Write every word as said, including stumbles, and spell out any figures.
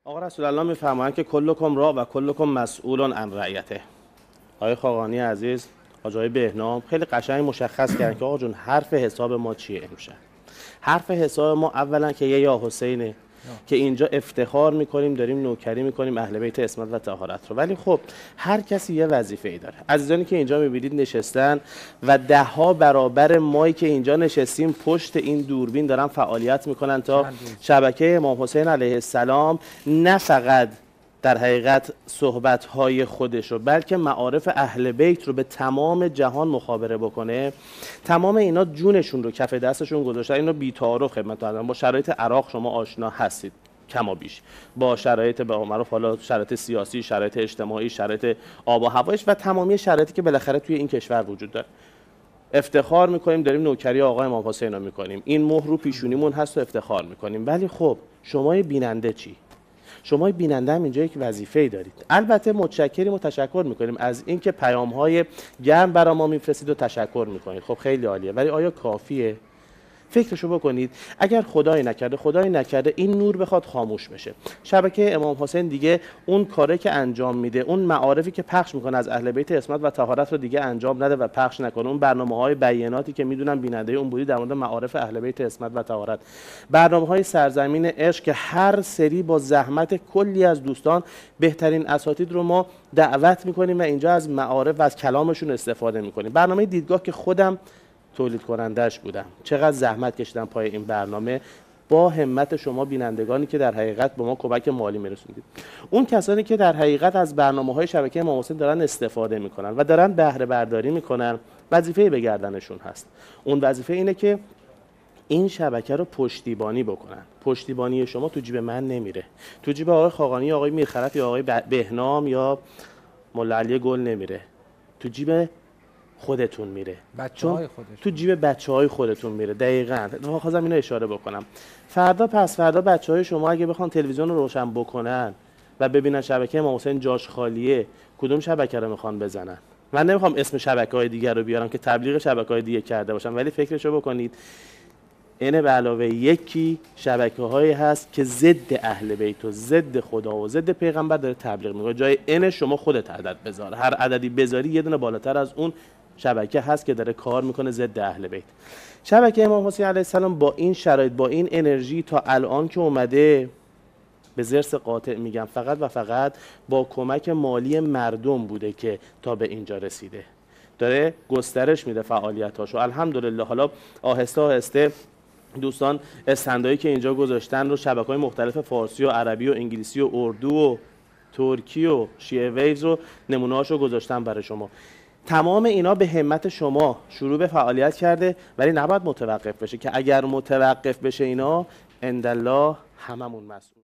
آقا رسول الله میفرمایند که کلکم را و کلکم مسئول عن رعیته. آقای خاقانی عزیز، آقای بهنام خیلی قشنگ مشخص کردن که آقا جون حرف حساب ما چیه امشب. حرف حساب ما اولا که یه یا حسینه که اینجا افتخار میکنیم داریم نوکری میکنیم اهل بیت عصمت و طهارت رو، ولی خب هر کسی یه وظیفه ای داره. عزیزانی که اینجا میبینید نشستن و ده ها برابر مایی که اینجا نشستیم پشت این دوربین دارن فعالیت میکنن تا شبکه امام حسین علیه السلام نه فقط در حقیقت صحبت‌های خودش رو بلکه معارف اهل بیت رو به تمام جهان مخابره بکنه. تمام اینا جونشون رو کف دستشون گذاشتن. اینو بی‌تعارف خدمتتون دارم. با شرایط عراق شما آشنا هستید کما بیش، با شرایط به معروف حالا شرایط سیاسی، شرایط اجتماعی، شرایط آب و هوایش و تمامی شرایطی که بالاخره توی این کشور وجود داره. افتخار میکنیم داریم نوکری آقای امام حسین رو میکنیم، این مهر رو پیشونیمون هست و افتخار میکنیم، ولی خب شما بیننده چی؟ شما بیننده هم اینجا یک وظیفه‌ای دارید. البته متشکریم و تشکر میکنیم از اینکه پیام‌های گرم برای ما میفرستید و تشکر میکنید. خب خیلی عالیه، ولی آیا کافیه؟ فکرشو بکنید. اگر خدای نکرده خدای نکرده این نور بخواد خاموش بشه، شبکه امام حسین دیگه اون کاری که انجام میده، اون معارفی که پخش میکنه از اهل بیت عصمت و طهارت رو دیگه انجام نده و پخش نکنه، اون برنامه‌های بیاناتی که میدونم بیننده اون بودی در مورد معارف اهل بیت عصمت و طهارت، برنامه‌های سرزمین عشق که هر سری با زحمت کلی از دوستان بهترین اساتید رو ما دعوت میکنیم و اینجا از معارف و از کلامشون استفاده میکنیم. برنامه دیدگاه که خودم تولید کنندش بودم، چقدر زحمت کشیدم پای این برنامه با همت شما بینندگانی که در حقیقت به ما کمک مالی میرسوندید. اون کسانی که در حقیقت از برنامه‌های شبکه امام حسین دارن استفاده میکنن و دارن بهره برداری میکنن، وظیفه به گردنشون هست. اون وظیفه اینه که این شبکه رو پشتیبانی بکنن. پشتیبانی شما تو جیب من نمیره، تو جیب آقای خاقانی، آقای میرخرف یا آقای بهنام یا مولا علی گل نمیره، تو جیب خودتون میره، بچه‌های خودتون، تو جیب بچه‌های خودتون میره. دقیقاً خواستم اینو اشاره بکنم. فردا پس فردا بچه‌های شما اگه بخوان تلویزیون رو روشن بکنن و ببینن شبکه امام حسین جاش خالیه، کدوم شبکه رو میخوان بزنن؟ من نمیخوام اسم شبکه‌های دیگر رو بیارم که تبلیغ شبکه‌های دیگه کرده باشم، ولی فکرشو بکنید اینه به علاوه یکی شبکه‌هایی هست که ضد اهل بیت و ضد خدا و ضد پیغمبر داره تبلیغ میکنه. جای این شما خودت عدد بذار، هر عددی بذاری یه دونه بالاتر از اون شبکه هست که داره کار میکنه ضد اهل بیت. شبکه امام حسین علیه السلام با این شرایط، با این انرژی تا الان که اومده، به ضرس قاطع میگم فقط و فقط با کمک مالی مردم بوده که تا به اینجا رسیده. داره گسترش میده فعالیتاشو الحمدلله. حالا آهسته آهسته دوستان استندایی که اینجا گذاشتن رو شبکه‌های مختلف فارسی و عربی و انگلیسی و اردو و ترکی و شیعه ویوز رو نمونه‌هاشو گذاشتن برای شما. تمام اینا به همت شما شروع به فعالیت کرده، ولی نباید متوقف بشه که اگر متوقف بشه اینا عندالله هممون مسئول.